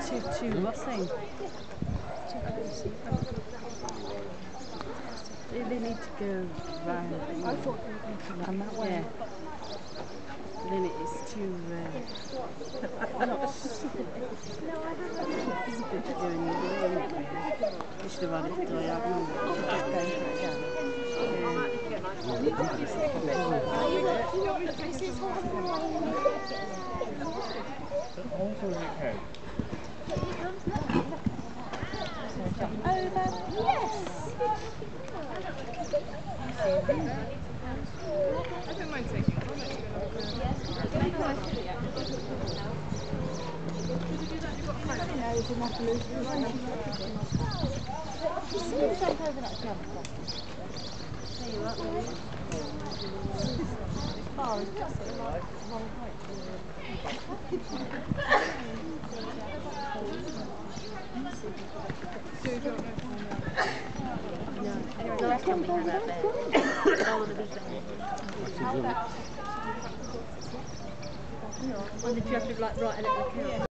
what's they? They need to go round and that way. Yeah. Then it's too not stupid. It's a bit doing it. You should have had it till I had more. You should just go for it again. I don't mind taking it. Last time we had that bed, all of the bed. When did you have to like write a little account?